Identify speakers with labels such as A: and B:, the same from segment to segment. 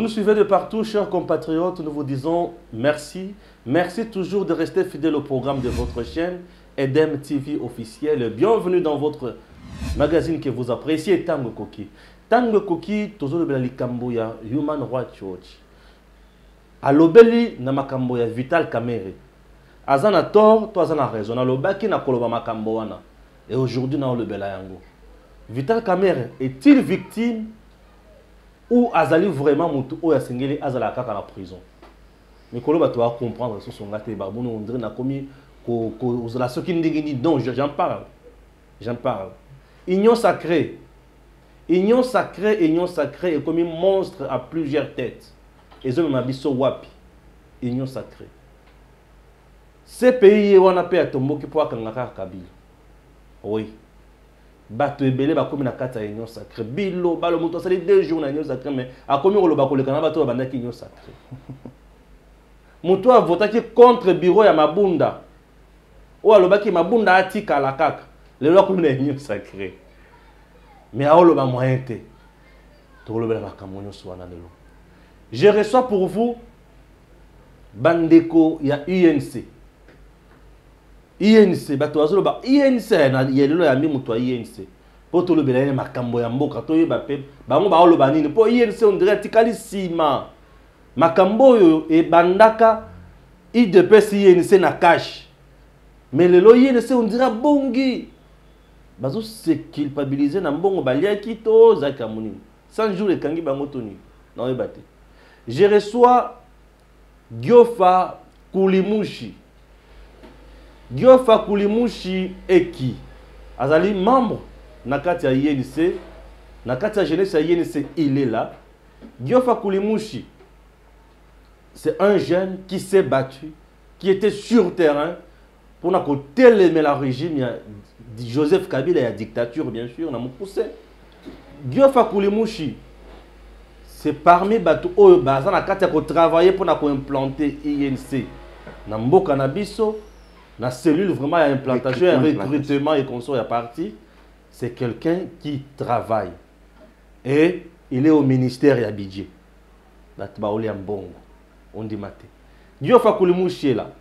A: suivez de partout, chers compatriotes, nous vous disons merci. Merci toujours de rester fidèle au programme de votre chaîne, Edem TV officiel. Bienvenue dans votre magazine que vous appréciez, Tango Koki. Tango Koki, toujours le likambo ya Human Rights Watch. Alobeli na makambo ya Vital Kamerhe. Azana tort, toi azana raison. Alobaki na koloba makambo wana. Et aujourd'hui, na olobela yango. Vital Kamerhe est-il victime ou azali vraiment mutu ou yasengeli azala kaka na prison? Mais koloba tu vas comprendre sur son gâté baboune on dirait na komi ko la soki ndingini donc j'en parle. J'en parle. Union sacrée. Union sacrée est comme un monstre à plusieurs têtes. Et je m'abisso wapi. Union sacrée. Ces pays on a payé à tombo qui pour kangaka Kabila. Oui. Bato ebele ba komi na kata union sacrée. Bilo balo muto sali 2 jours na union sacrée mais a komi ko loba ko le kana bato bandaki union sacrée. Muto a voté contre bureau ya Mabunda. Ou alobaki Mabunda atika la kaka. Le loi komi na union sacrée. Mais a loba moyen te. To loba ba kamonyo swana lelo. Je reçois pour vous bandeko ya UNC. INC bato azoloba INC na yelelo ya mimuto INC po to lobela ne makambo ya mboka to yeba pe bango ba oloba nini po INC on dirait tikali sima makambo yo e bandaka IDPS INC na cash mais lelo INC on dirait bongi bazo se culpabiliser na mbongo baliaki to zaka munini 100 jours ekangi bango toni na yeba te. Je reçois Gyofa Kulimushi. Gyofa Kulimushi Eki azali membre nakati ya INC, nakati ya jeunesse ya INC, il est là. Gyofa Kulimushi, c'est un jeune qui s'est battu, qui était sur terrain pour na télémer la régime de Joseph Kabila et la dictature bien sûr na mukuse. Gyofa Kulimushi c'est parmi bato oyo baza nakati ya ko travailler pour na ko implanter INC na mboka na biso. La cellule vraiment à implantation, un recrutement et consort à partie, c'est quelqu'un qui travaille. Et il est au ministère et à budget. On dit maté. Gyofa Kulimushi est là.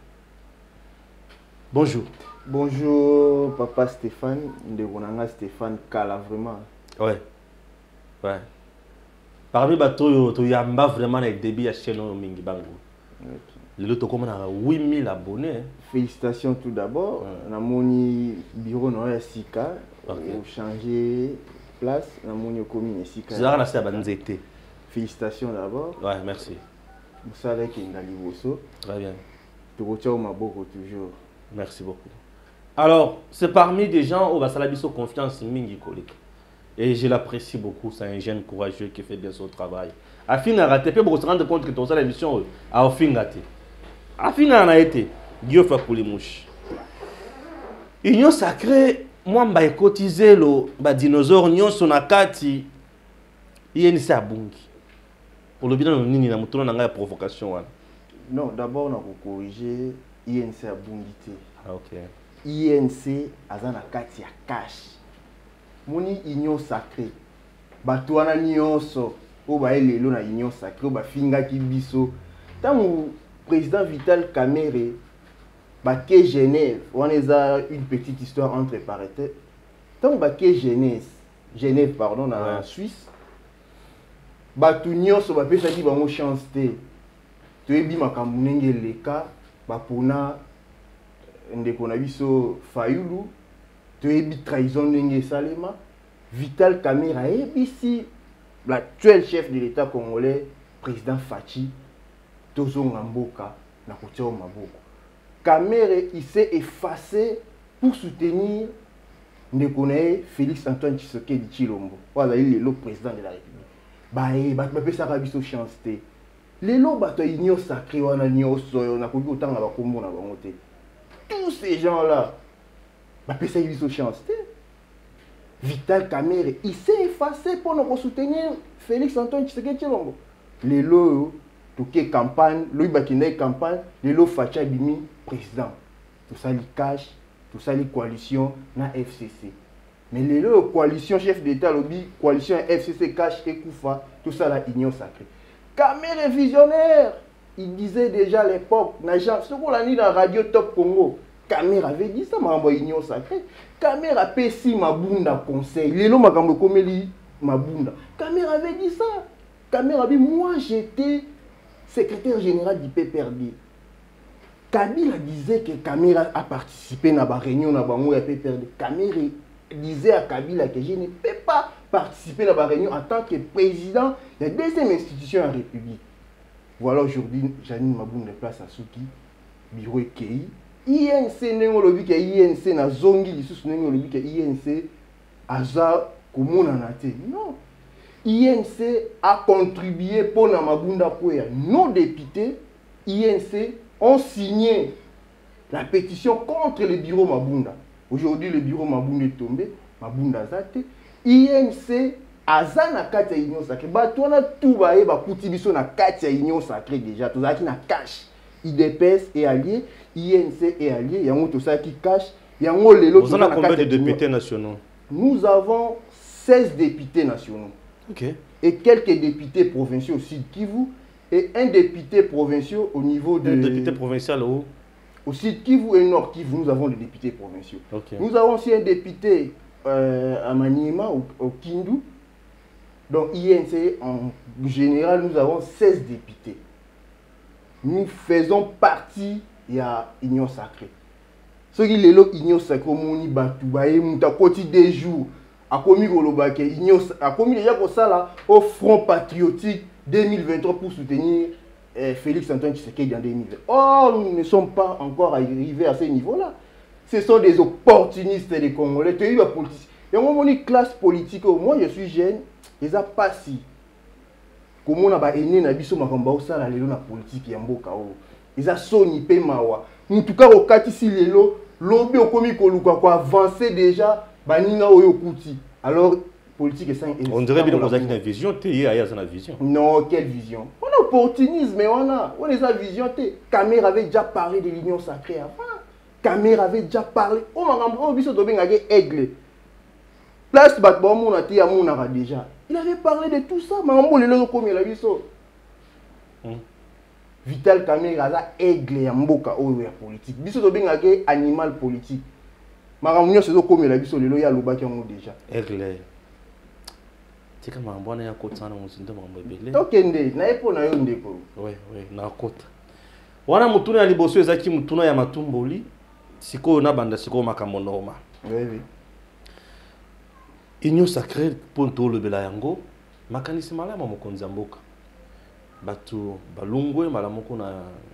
A: Bonjour.
B: Bonjour, papa Stéphane. Ndegonanga Stéphane Kala, vraiment.
A: Ouais. Ouais. Parmi bato to yamba vraiment avec débit à chaîne mingi bango. Le lot comme on a 8000 abonnés.
B: Félicitations tout d'abord. On a mon bureau dans Sika. On changé place. On a mon commune Sika. Félicitations d'abord.
A: Ouais, merci.
B: Vous savez qu'il y a un
A: très bien.
B: Tu retiens beaucoup toujours.
A: Merci beaucoup. Alors, c'est parmi des gens où Basalabiso confiance Mingi Kolik. Et je l'apprécie beaucoup. C'est un jeune courageux qui fait bien son travail. Afin de rater, pour se rendre compte que ton seul émission a offert raté. Afin a été Gyofa Kulimushi. Union sacrée, moi m'a cotisé le dinosaure union sonakati INC abungi. Pour le bilan nini na mutono na nga provocation.
B: Non, d'abord on a corrigé INC abungi te.
A: Ah OK.
B: INC azana kati ya cash. Moni union sacrée. Bato wana nyonso o ba elelo na union sacrée o ba finga ki biso. Tango président Vital Kamerhe, Baké Genève, on a une petite histoire entre parenthèses. Tant Baké Genève, pardon, en Suisse, Batunion so bapé ça dit bango chance té. Tu es bima kambunenge leka, bapona ndeko na biso Fayulu, tu es bi trahison ndenge salema, Vital Kamerhe ici l'actuel chef de l'État congolais, président Fachi. Mboka na kuteo maboko. Kamerhe il s'est effacé pour soutenir Ndekone Félix Antoine Tshisekedi Tshilombo. Voilà, il est le président de la République. Bah ça rabiso chance té. Lelo bato union sacrée wana nyoso na koki otanga ba kombo na bango té. Tous ces gens là bah ça rabiso chance té. Vital Kamerhe il s'est effacé pour nous soutenir Félix Antoine Tshisekedi Tshilombo. Lelo toute campagne, lui bakine campagne, le lo facha bimi président. Tout ça li cash, tout ça li coalition na FCC. Mais le coalition chef d'État lobby, coalition FCC cash et Koufa, tout ça la union sacrée. Kamer est visionnaire. Il disait déjà à l'époque, ce qu'on a dit dans la radio Top Congo, Kamer avait dit ça, ma union sacrée. Kamer a payé Mabunda conseil. Lélo Makambo Komeli Mabunda. Kamer avait dit ça. Kamer avait dit, moi j'étais secrétaire général du PPRD. Kabila disait que Kamer a participé à la réunion de PPRD. Kamer disait à Kabila que je ne peux pas participer à la réunion en tant que président de la deuxième institution en République. Voilà aujourd'hui, Janine Mabunda place à Souki, bureau EKI. INC n'est pas que INC na zongi, l'issue n'est pas que INC aza komona nate. Non. INC a contribué pour na Mabunda Kouya. Nos députés, INC, ont signé la pétition contre le bureau Mabunda. Aujourd'hui, le bureau Mabunda est tombé. Mabunda Zate. INC aza na kati ya union sacrée. Batona tout baye ba kutibiso na kati ya union sacrée déjà. Tout ça qui na cache. IDPS est allié, INC est allié. Yango tout ça qui cache. Yango lelo.
A: Vous en avez combien de députés nationaux?
B: Nous avons 16 députés nationaux.
A: Ok.
B: Et quelques députés provinciaux au Sud Kivu et un député provincial au niveau de...
A: Un député provincial où?
B: Au Sud Kivu et Nord Kivu, nous avons les députés provinciaux.
A: Okay.
B: Nous avons aussi un député à Maniema, au Kindu. Donc INC, en général, nous avons 16 députés. Nous faisons partie de l'Union Sacrée. Ce qui est l'Union Sacrée, c'est des jours. A commis déjà pour ça là, au Front Patriotique 2023 pour soutenir Félix Antoine Tshisekedi en 2020. Oh, nous ne sommes pas encore arrivés à ce niveau-là. Ce sont des opportunistes des Congolais. Tu as eu la politique. Et moi, une classe politique, moi je suis jeune, ils n'ont pas si. Comme on a aîné na biso makamba au sala lelo na politique ya mboka o. Ils ont soni pe mawa. En tout cas au katisi lelo, lobby au komi koluka ko avancer déjà. Alors, politique est ça.
A: On dirait bien que vous avez une vision, tu as une vision.
B: Non, quelle vision? On a opportunisme, mais on a une vision. Kamer avait déjà parlé de l'union sacrée avant. Kamer avait déjà parlé. On a vu ce domaine aigle. Place Batbon, on a déjà. Il avait parlé de tout ça. Mais on a vu comme il a vu ça. Vital Kamer a aigle ya mboka oyo ya politique. Biso domaine animal politique. Maramunyo c'est comme la biso lelo ya lobaki yango déjà.
A: Aigle. C'est comme un bon ya kota na muzindo mambo ebele.
B: Tokende na epo na yo ndeko.
A: Oui, na kota. Wana mutuna ya liboso ezaki mutuna ya matumboli. Siko na banda siko makambo normal.
B: Oui.
A: Union sacrée ponto lobela yango makanisi malama mokonzi mboka. Batu balungwe malamoko na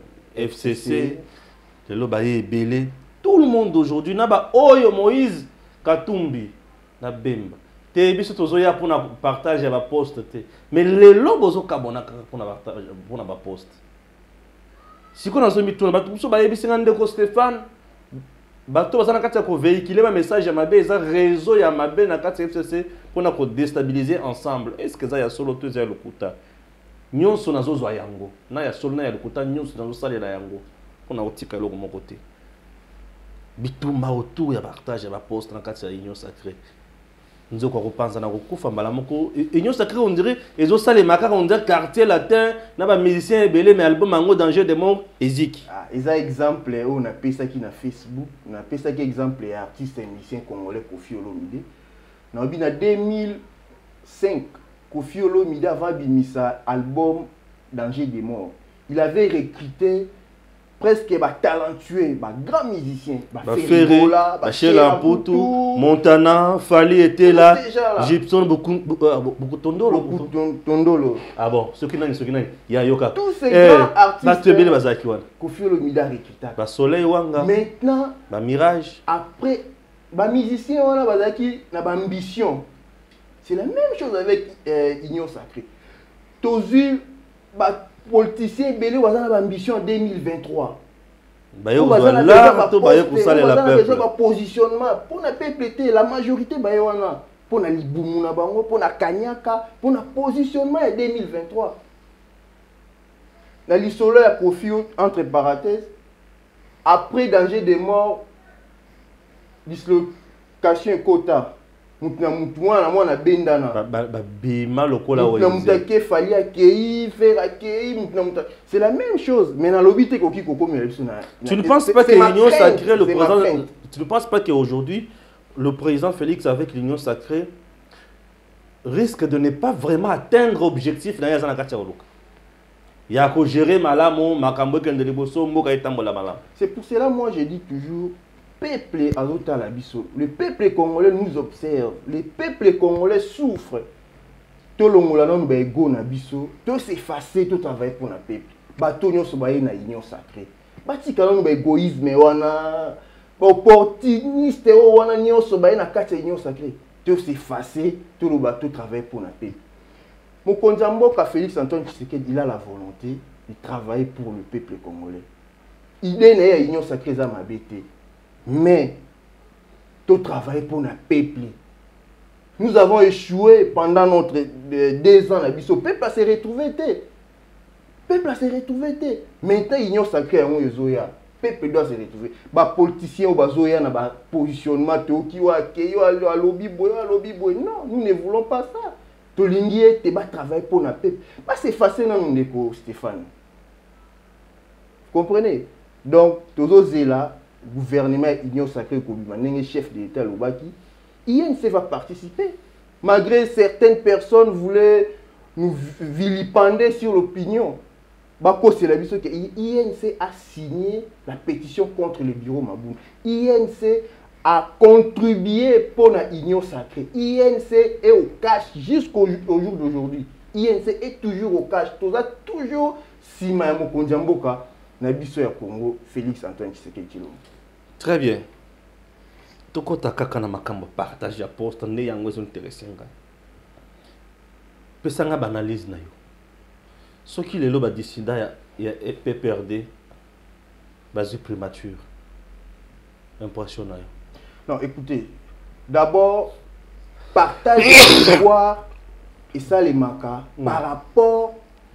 A: FCC lelo baye ebele. Tout le monde aujourd'hui n'a pas Oyo Moïse Katumbi na Bemba. Te biso tozoya pour na partage ya ba poste te. Mais les lobos okabona pour na partage pour na ba poste. Siko na zomi tuna batu so ba yebisinga ndeko Stéphane. Bato bazana kati ya ko véhiculer ba message ya mabe za réseau ya mabe na kati FCC pour na ko déstabiliser ensemble. Est-ce que ça ya solo to za lokuta? Nyonso nazo zwa yango. Na ya solo na ya lokuta nyonso nazo salela yango. Pour na otika loko mon côté. Bitumba autour ya partage ya ba poste na kati ya union sacrée. Nous ko repensa na kokufa malamoko union sacrée on dirait ezo sale makaka on dirait quartier latin na ba musicien ebele mais album ango danger de mort ezik.
B: Ah, eza exemple on a pesa ki na Facebook, na pesa ki exemple ya artiste et musicien congolais Koffi Olomide. Na bi na 2005 Koffi Olomide avant bimisa album Danger de mort. Il avait recruté presque talentueux, grand musicien,
A: Ferré, Chela Mputu, Montana, Fali était là, Gibson, beaucoup
B: Tondolo.
A: Ah bon, ceux qui n'ont, il y a Yoka.
B: Tous ces grands artistes.
A: Kofi
B: Olomide a recruté.
A: Soleil Wanga.
B: Maintenant,
A: Mirage.
B: Après, les musiciens ont une ambition. C'est la même chose avec Union Sacrée. Tozul, politiciens belé ont ambition en 2023.
A: Pour la
B: positionnement pour le peuple, la majorité pour la Liboumuna bango, pour la Kanyaka, pour le positionnement en 2023. La l'isolo a profil entre parenthèses après danger de mort, dislocation quota Mutna mutwana mwana bendana.
A: Bima lokola
B: Mutna mutake fali akei faire akei mutna. C'est la même chose. Mais dans l'obité koki koko mais
A: tu ne penses pas que l'union sacrée le président tu ne penses pas qu'aujourd'hui le président Félix avec l'union sacrée risque de ne pas vraiment atteindre l'objectif dans la carte il y a qu'à gérer malamo makambo kendele boso mboka etambola malamo.
B: C'est pour cela moi je dis toujours peuple azota la biso. Le peuple congolais nous observe, le peuple congolais souffre. Tout le monde nous ba ego na biso, tout s'effacer, tout travailler pour na peuple. Bato nyonso ba na union sacrée. Batika nous ba égoïsme wana, opportuniste wana nyonso ba na kati union sacrée. Tout s'effacer, tout le bateau travaille pour na peuple. Mokonzi Mboka Félix Antoine Tshisekedi il a la volonté de travailler pour le peuple congolais. Il est une union sacrée à ma bête. Mais, tout travailler pour le peuple. Nous avons échoué pendant notre 2 ans. Le peuple a se retrouvé. Le peuple a se retrouvé. Maintenant, l'union sacrée est le peuple doit se retrouver. Les politiciens ont un positionnement. Non, nous ne voulons pas ça. Tolingi te ba travailler pour le peuple. Pas s'effacer dans nos Stéphane. Vous comprenez? Donc, tous ces là, gouvernement Union Sacrée Kobima, chef de l'État Lobaki, INC va participer. Malgré certaines personnes voulaient nous vilipender sur l'opinion. Bako c'est la vision que INC a signé la pétition contre le bureau Maboun. INC a contribué pour la Union Sacrée. INC est au cash jusqu'au jour d'aujourd'hui. INC est toujours au cash. Toujours si Mayamo Kondiamboka na biso ya Congo, Félix Antoine Tshisekedi.
A: Très bien. Toko takaka na makambo partage ya poste ne yango zo interessenga. Pesanga banalise na yo. Soki lelo ba disida ya PPRD basi primature. Impression na yo.
B: Non, écoutez, d'abord partage le pouvoir et ça les maca par rapport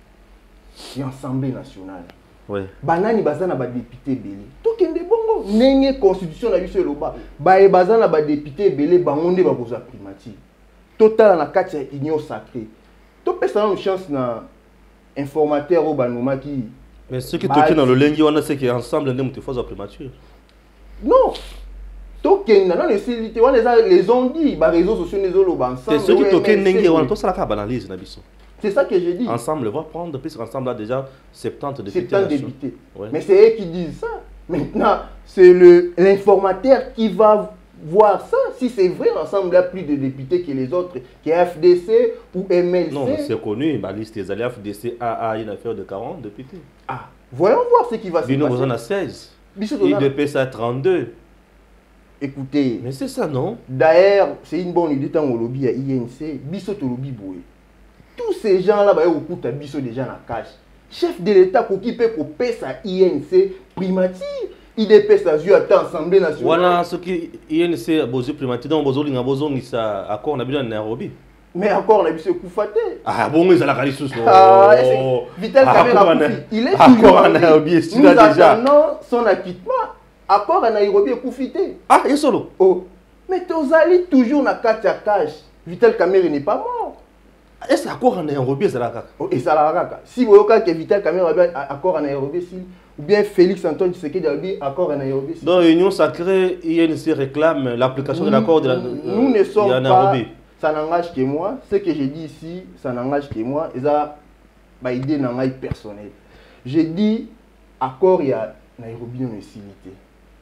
B: à l'Assemblée nationale.
A: Oui.
B: Banani bazana ba député belé. Tout kende bongo nenge constitution na biso loba. Ba e bazana ba député belé bangonde ba koza primature. Total na kati ya union sacrée. To pesa na chance na informateur au banoma qui.
A: Mais ceux qui toquent dans le lengi on sait qu'ensemble nous te faisons primature.
B: Non. Token na nécessité on les ont dit ba réseaux sociaux les loba ensemble.
A: C'est ceux qui toquent nengi on to sala ka banalise na biso.
B: C'est ça que j'ai dit.
A: Ensemble, on va prendre, puisqu'ensemble a déjà 70 députés.
B: 70 députés.
A: Ouais.
B: Mais c'est eux qui disent ça. Maintenant, c'est l'informateur qui va voir ça. Si c'est vrai, l'ensemble a plus de députés que les autres, que FDC ou MLC.
A: Non, c'est connu, ma liste des alliés FDC a une affaire de 40 députés.
B: Ah, voyons voir ce qui va se passer.
A: Nous en a 16. IDPS a 32.
B: Écoutez.
A: Mais c'est ça, non?
B: D'ailleurs, c'est une bonne idée tant au lobby à INC. Bissot au lobby boué. Tous ces gens-là, ils ont déjà dans la cache. Chef de l'État qui peut couper sa INC primature. IDPS a joué à l'Assemblée nationale.
A: Voilà ce qui INC a besoin primature. Donc, il a besoin de ça. Accord, on a besoin de Nairobi.
B: Mais encore, on a besoin de Koufaté.
A: Ah bon, ils ont la qualité.
B: Ah, Vital Kamera Koufi. Il est toujours
A: à Nairobi.
B: Nous attendons son acquittement. Accord à Nairobi et Koufité.
A: Ah, il est solo.
B: Oh. Mais Tozali toujours dans la cache. Vital Kamera n'est pas mort.
A: Est-ce qu'accord en Nairobi est là?
B: Et ça la si vous voyez que Vital Kamera accord en Nairobi, ou bien Félix Antoine Tshisekedi accord en Nairobi.
A: Dans l'Union sacrée, INC réclame l'application de l'accord de la
B: nous ne sommes pas. Ça n'engage que moi. Ce que j'ai dit ici, ça n'engage que moi. Et ça, ma idée n'engage personnelle. J'ai dit accord il y a Nairobi non utilité.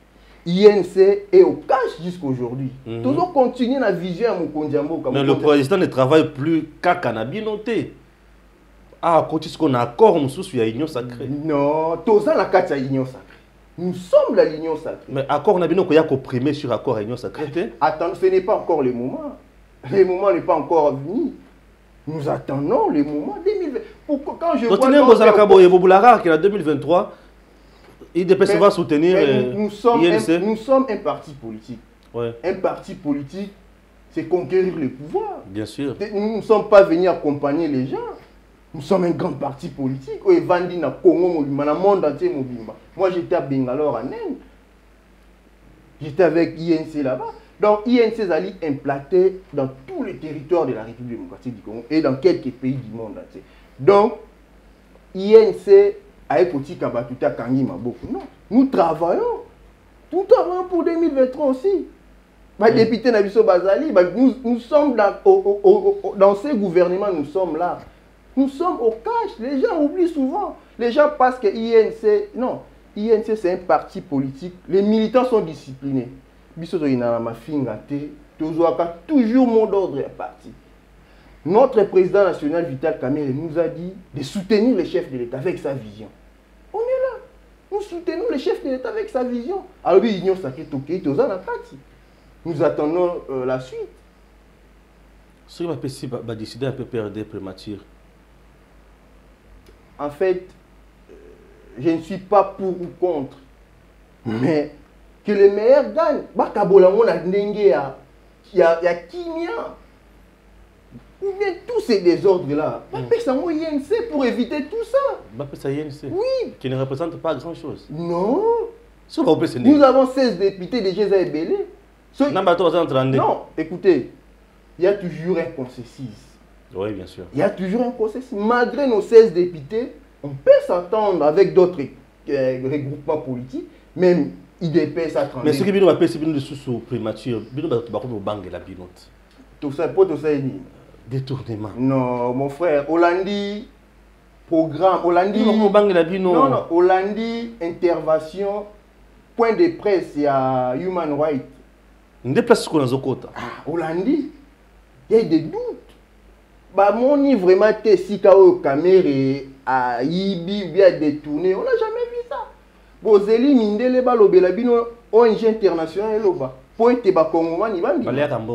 B: INC est au cash jusqu'aujourd'hui. Toujours continuer la vision à Mokondiambo.
A: Mais le président ne travaille plus qu'à Canabinoté. Ah, quand est-ce qu'on a accord, on sous la union sacrée?
B: Non, tout ça, la carte à l'union sacrée. Nous sommes la union sacrée.
A: Mais accord, on a bien qu'il y a comprimé sur accord à l'union sacrée.
B: Attends, ce n'est pas encore le moment. Le moment n'est pas encore venu. Nous attendons le moment 2020. Pourquoi quand je vois...
A: Donc, qui est en 2023, IDPS va soutenir
B: nous sommes un parti politique.
A: Ouais.
B: Un parti politique, c'est conquérir le pouvoir.
A: Bien sûr.
B: Nous ne sommes pas venus accompagner les gens. Nous sommes un grand parti politique. Moi, j'étais à Bangalore en Inde. J'étais avec INC là-bas. Donc, INC Zali implanté dans tous les territoires de la République démocratique du Congo et dans quelques pays du monde entier. Donc, INC a écouté Kabatuta Kangi Maboko. Non, nous travaillons tout avant pour 2023 aussi. Ma député Nabiso Bazali, nous sommes dans ces gouvernements, nous sommes là. Nous sommes au cash. Les gens oublient souvent. Les gens pensent que INC, non, INC c'est un parti politique. Les militants sont disciplinés. Toujours mot d'ordre est parti. Notre président national Vital Kamerhe nous a dit de soutenir le chef de l'État avec sa vision. On est là. Nous soutenons le chef de l'État avec sa vision. Alors, l'Union sacrée Toké, nous attendons la suite.
A: Ce qui va décider un peu perdre prématuré.
B: En fait, je ne suis pas pour ou contre, mais que les meilleurs gagnent. Il y a Kimia. Ou bien tous ces désordres-là. INC pour éviter tout ça. Oui.
A: Qui ne représente pas grand-chose.
B: Non. Nous avons 16 députés de Géza Ebélé. Non, écoutez, il y a toujours un consensus.
A: Oui, bien sûr.
B: Il y a toujours un consensus. Malgré nos 16 députés, on peut s'attendre avec d'autres regroupements politiques, même IDPS à 30.
A: Mais ce qui est appelé, c'est une sous primature.
B: Tout ça, pour tout ça,
A: détournement.
B: Non, mon frère, Hollandi, programme, Hollandi. Non, Hollandi, intervention, point de presse, il y a Human Rights.
A: On déplace ce qu'on a au côté.
B: Hollandi, il y a des doutes. Bah, mon y vraiment été si Kamerhe à Ibi ou bien détourné, on n'a jamais vu ça. Bozeli Mindele Balobela Bino ONG international Loba. Pour être Bakongoma ni bandi.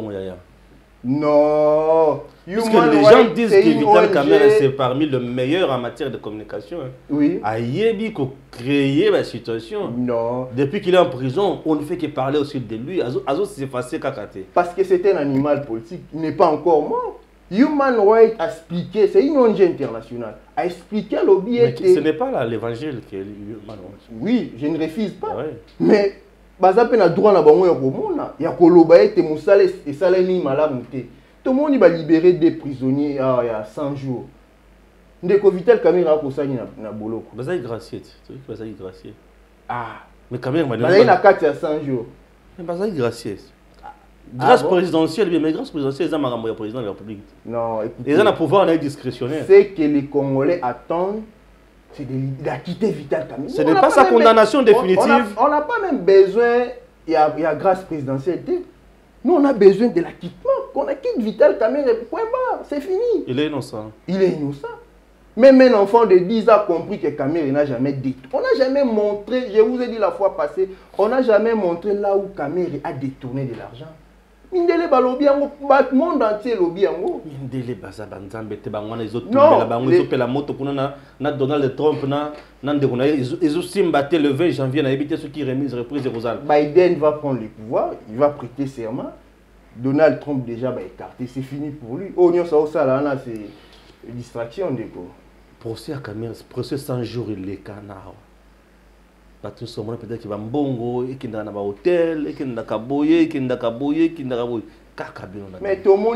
B: Non.
A: Parce que les gens disent que Vital Kamerhe c'est parmi les meilleurs en matière de communication.
B: Oui.
A: A Yebi qu'on créé la situation.
B: Non.
A: Depuis qu'il est en prison, on ne fait que parler aussi de lui. Azo s'est effacé Kakate.
B: Parce que c'est un animal politique. Il n'est pas encore mort. Human Rights a expliqué, c'est une ONG internationale, a expliqué à l'objet.
A: Mais ce n'est pas l'évangile qui est Human Rights.
B: Oui, je ne refuse pas.
A: Ouais.
B: Mais, bazape na droit na bango ya komona, ya koloba ete musale et salemi malamu te. Tout le monde va libérer des prisonniers il y a 100 jours. Ndeko Vital Kamerhe a kosani na boloko.
A: Bazaï gracié, tu vois Bazaï gracié.
B: Ah.
A: Mais Kamerhe m'a dit.
B: Bazaï na 4 à 100 jours.
A: Mais Bazaï gracié. Grâce présidentielle, mais grâce présidentielle, ils ont un président de la République.
B: Non, écoutez.
A: Ils ont un pouvoir discrétionnaire.
B: Ce que les Congolais attendent, c'est de quitter Vital Kamerhe.
A: Ce n'est pas sa condamnation définitive.
B: On n'a pas même besoin, il y a grâce présidentielle. Nous, on a besoin de l'acquittement. Qu'on quitte Vital Kamerhe, point barre, c'est fini.
A: Il est innocent.
B: Il est innocent. Même un enfant de 10 ans a compris que Kamerhe n'a jamais dit. On n'a jamais montré, je vous ai dit la fois passée, on n'a jamais montré là où Kamerhe a détourné de l'argent. Mindele balobi yango, le monde entier lobi yango.
A: Mindele baza banzambe te bangwana izotumbela la bango izopela moto kuna na Donald Trump na ndekona izosimba te le 20 janvier na ebité ce qui remise reprise Rosal.
B: Biden va prendre le pouvoir, il va prêter serment. Donald Trump déjà va écarter, c'est fini pour lui. Oh non ça là c'est distraction ndeko.
A: Procès à Kamerhe, procès 100 jours il est canard. Tout ce monde peut-être qu'il va mbongo et qu'il n'a pas hôtel et qu'il n'a pas boyé, qu'il n'a pas boyé, qu'il n'a pas boyé.
B: Mais tout le monde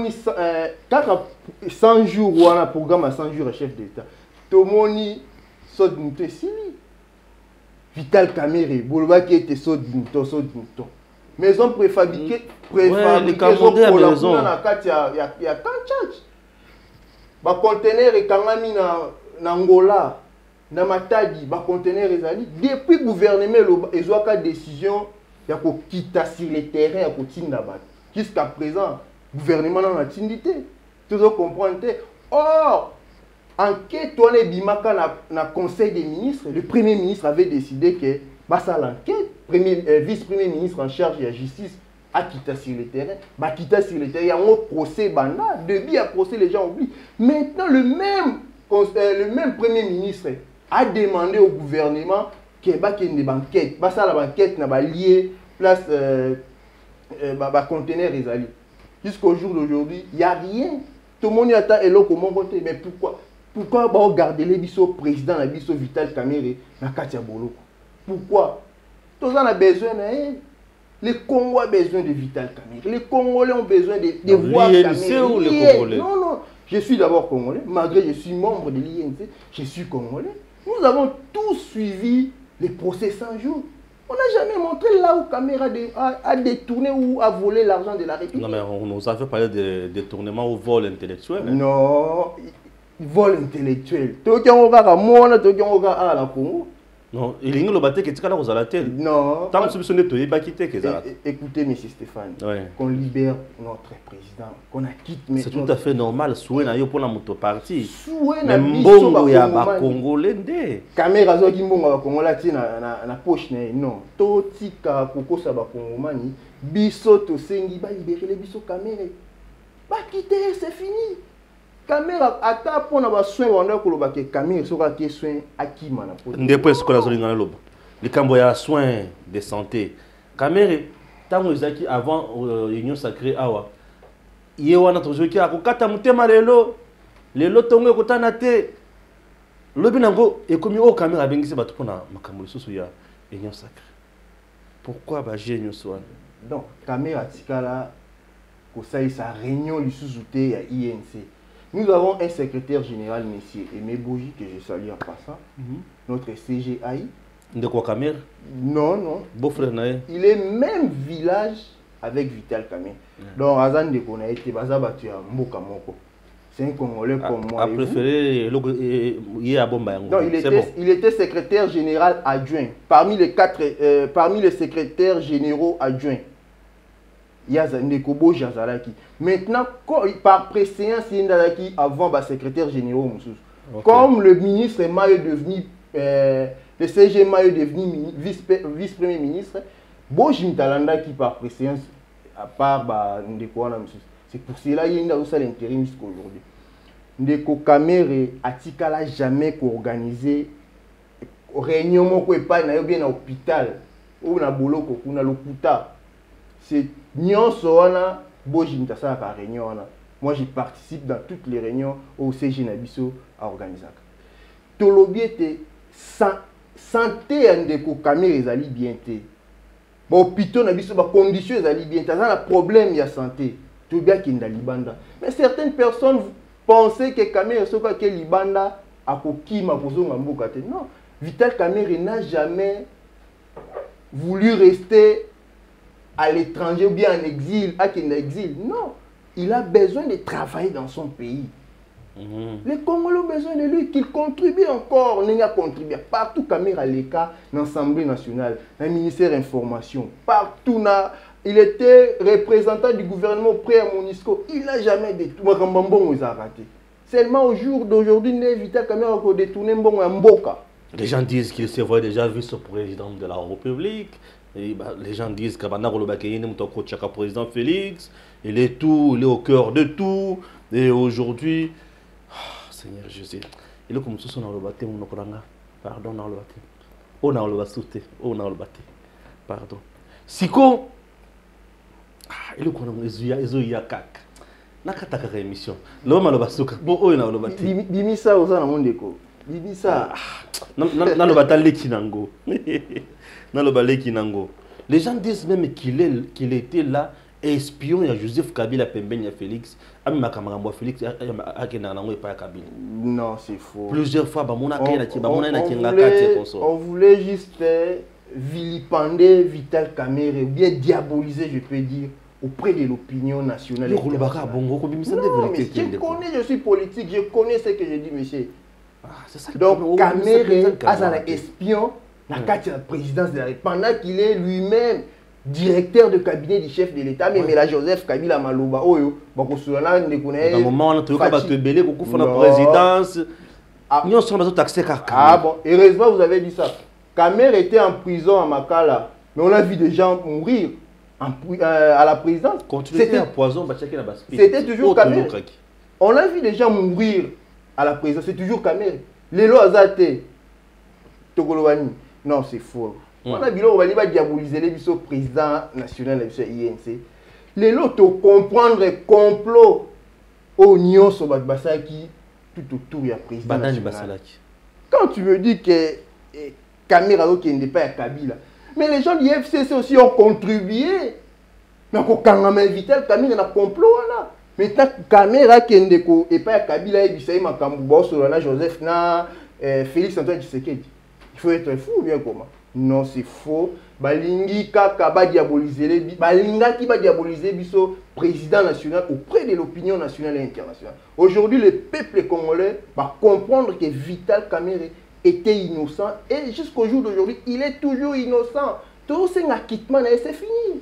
B: 100 jours ou un programme à 100 jours chef d'État. Tout le monde saute mouton si Vital Kamerhe, Bolova qui était saute mouton. Maison préfabriquée,
A: préfabriquée. Pour la maison.
B: Il y a Kanchach. Ba conteneur et kangami na Angola. Dans Matadi, ba conteneur ezali depuis gouvernement ezwaka décision ya ko quitter sur les terrains ya ko tinda ba jusqu'à présent gouvernement na tindité tout ça comprendre. Or enquête on est bimaka na conseil des ministres, le premier ministre avait décidé que basa l'enquête vice-premier ministre en charge de la justice a quitté sur le terrain, ba quitté sur le terrain, il y a un procès banda, début à procès les gens oublient. Maintenant le même premier ministre a demandé au gouvernement qu'il y ait une banquette. Ça, la banquette n'a pas lié place conteneur Ezali. Jusqu'au jour d'aujourd'hui, il n'y a rien. Tout le monde attend et l'autre comment voter. Mais pourquoi garder les biso président, la biso Vital Kamerhe, na Katia Boloko? Pourquoi? Tout ça a besoin. Les Congolais ont besoin de Vital Kamerhe. Les Congolais ont besoin de voir
A: Kamerhe. Ou les Congolais?
B: Non, non. Je suis d'abord Congolais. Malgré que je suis membre de l'INC, je suis Congolais. Nous avons tous suivi les procès 100 jours. On n'a jamais montré là où Kamerhe a détourné ou a volé l'argent de la République.
A: Non, mais on nous avait parlé de détournement ou vol intellectuel. Hein?
B: Non, vol intellectuel. Tout on va à moi, tout on va à la Congo.
A: Non, il y a une bataille qui est à la télé.
B: Non.
A: Tant que ce n'est pas quitté.
B: Écoutez, M. Stéphane,
A: ouais.
B: Qu'on libère notre président, qu'on acquitte.
A: C'est tout à fait normal. Souhait n'a pour la moto partie.
B: Souhait
A: n'a pas ya ba Congolais.
B: Kamerhe azo ki mbongo ba Congolais ti na poche na non. Totika kokosa ba Congomani, biso to sengi ba libérer les biso Kamerhe. Ba quitter, c'est fini. Kamerhe ata pona ba soin wanda ko loba ke Kamerhe soka ke soin akima na poche.
A: Ndepwe sokola zo lingana loba. Likambo ya soins de santé. Kamerhe tango ezaki avant union sacrée awa. Ye wana toujours ki akokata mutema lelo tongo ekotana te. Lobi nango ekomi o Kamerhe abengisi bato pona makambo lisusu ya union sacrée. Pourquoi ba génie soin?
B: Donc Kamerhe atikala ko sa réunion lisusu te ya INC. Nous avons un secrétaire général, M. Aimé Boji, que je salue en passant, notre CGI.
A: De quoi Kamerhe?
B: Non, non.
A: Beau-frère Naé.
B: Il est même village avec Vital Kamerhe. Donc, Azan de Kona était Bazabatu à Mboka Moko. C'est un Congolais comme moi.
A: A préféré
B: il était secrétaire général adjoint. Parmi les secrétaires généraux adjoints. Ndeko Jazalaki. Maintenant, par préséance, il avant le secrétaire général. Okay. Comme le ministre Mayo est devenu, le CG Mayo est devenu vice-premier ministre, Boji Mtalanda qui par préséance, à part Ndeko Anamsus. C'est pour cela qu'il y a aussi l'intérim jusqu'à aujourd'hui. Ndeko Kamerhe atikala jamais organisé réunion ko pas na bien à hôpital ou na boloko kuna lokuta. C'est nyonso wana Boji Mtasaka réunion wana. Moi je participe dans toutes les réunions au CG Nabiso à organiser. Tolobi était santé Ndeko Kamerhe ezali bien té. Bon hôpital Nabiso ba conditions ezali bien té. Ça un problème ya santé. Tout bien qu'il n'a libanda. Mais certaines personnes pensaient que Kamerhe soka ke libanda akokima kozonga mboka te. Non, Vital Kamerhe n'a jamais voulu rester à l'étranger ou bien en exil, en exil. Non, il a besoin de travailler dans son pays. Les Congolais ont besoin de lui, qu'il contribue encore. On a contribué partout. Kamerhe à l'écart, dans l'Assemblée nationale, dans le ministère de l'Information, partout. Il était représentant du gouvernement près à Monisco. Il n'a jamais détourné. Seulement au jour d'aujourd'hui, Vital Kamerhe a détourné Mboka.
A: Les gens disent qu'il se voit déjà vice-président de la République. Et les gens disent que le président Félix, il est tout, il est au cœur de tout. Et aujourd'hui, Seigneur Jésus, il est comme ça dans le bâtiment. Pardon, dans le bâtiment. On a le bâtiment. On a le bâtiment. Pardon. Siko, il est comme ça, il y a kak. Nakataka émission. L'homme a le basuka. Bon, on a le bâtiment.
B: Bimisa aux Anamondeko. Bimisa.
A: Dans le bâtiment Kinango. Dans le balai Kinango. Les gens disent même qu'il était là, espion, il y a Joseph Kabila, Pembeni, il y a Félix. Ami Makamaramba Félix, il y a Kabila.
B: Non, c'est faux.
A: Plusieurs fois,
B: on voulait juste vilipender Vital Kamerhe, ou bien diaboliser, je peux dire, auprès de l'opinion nationale.
A: Non, mais
B: je connais, je suis politique, je connais ce que je dis, monsieur.
A: C'est ça.
B: Donc, Kamerhe a un espion. La présidence de la République, pendant qu'il est lui-même directeur de cabinet du chef de l'État, mais la Joseph Kabila Maloba,
A: un moment, on a présidence. Nous sommes taxés.
B: Ah bon, heureusement, vous avez dit ça. Kamerhe était en prison à Makala, mais on a vu des gens mourir à la présidence. C'était toujours Kamerhe. On a vu des gens mourir à la présidence, c'est toujours Kamerhe. Lelo Azate, Togolovani. Non, c'est faux. On a vu qu'on va diaboliser les président national de l'INC. Les lots comprendre le complot au Nyon Sobat Basaki tout autour du président national. Quand tu me dis que Kamerhe n'est pas à Kabila, Mais les gens du FCC aussi ont contribué. Mais quand Vital Kamere na complot là. Maintenant caméra Kendeko et pas Kabila et Bisaï Makambo Solana Joseph na Félix Antoine Tshisekedi. Il faut être fou bien comment? Non, c'est faux. Balingi kaka ba diaboliser balinga qui va diaboliser biso président national auprès de l'opinion nationale et internationale. Aujourd'hui, le peuple congolais va comprendre que Vital Kamere était innocent et jusqu'au jour d'aujourd'hui, il est toujours innocent. Tout c'est un acquittement et c'est fini.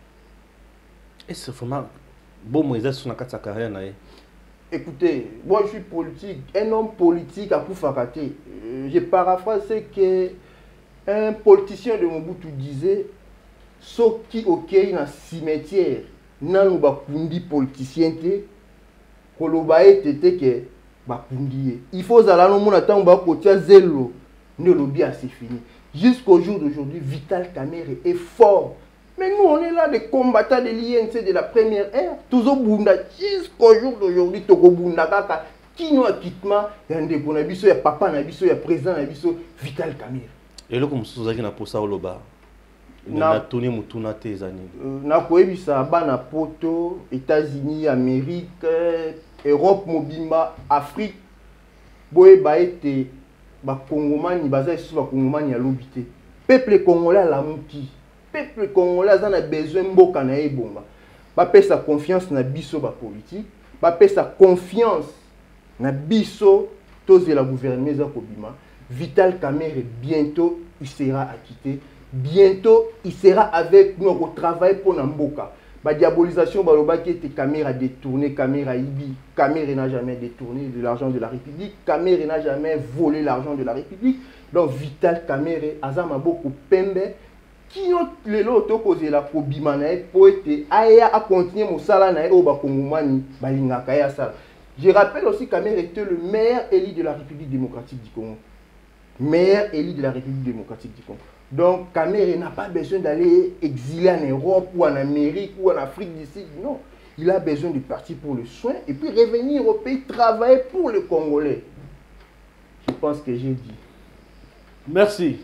A: Et c'est vraiment bon Moïse sur sa carrière.
B: Écoutez, moi je suis politique, un homme politique à Koufakate. Je paraphrase ce que un politicien de Mobutu disait, ceux qui ok dans cimetière, nan bakundi politicien te, kolobaye tete ke bakundi. Il faut zala no mona tant ba kotia zelo, ne lobby c'est fini. Jusqu'au jour d'aujourd'hui, Vital Kamere est fort. Mais nous, on est là, des combattants de l'INC de la première ère. Toujours Bunda, jusqu'au jour d'aujourd'hui, Toko Bunda Kaka, qui nous acquittement, il y a un déconabiso, il y a papa Nabiso, il y a président Nabiso, Vital Kamere.
A: Et là, comme ça, il y a pour ça au loba. Il y a tourné Mutuna Tezani.
B: Na koebisa bana poto, États-Unis, Amérique, Europe, Mobimba, Afrique. Boye ba été ba Congomani, baza sur ba Congomani à l'obité. Peuple congolais à la mouki. Peuple congolais a besoin mboka na ebonga. Ba pesa confiance na biso ba politique, ba pesa confiance na biso tous la gouvernement za kobima. Vital Kamere bientôt il sera acquitté. Bientôt il sera avec nous au travail pour na mboka. Ba diabolisation ba loba qui était Kamere a détourné, Kamere a ibi. Kamere n'a jamais détourné de l'argent de la République. Kamere n'a jamais volé l'argent de la République. Donc Vital Kamere azama beaucoup pembe. Qui ont les lots causé la kobimanae pour être aya à continuer mon salaire au bakongomani balingaka ya sala. Je rappelle aussi qu'Amère était le meilleur élu de la République démocratique du Congo. Meilleur élu de la République démocratique du Congo. Donc Kamere n'a pas besoin d'aller exiler en Europe ou en Amérique ou en Afrique du Sud. Non, il a besoin de partir pour le soin et puis revenir au pays travailler pour le Congolais. Je pense que j'ai dit.
A: Merci.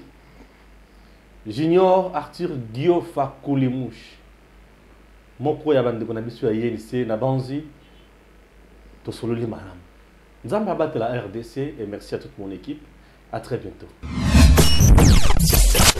A: Junior Arthur Diofa Koulimouche. Mon pro ya bande kona biso ya YNC na banzi to solo li malam. Nzamba battre la RDC et merci à toute mon équipe. À très bientôt.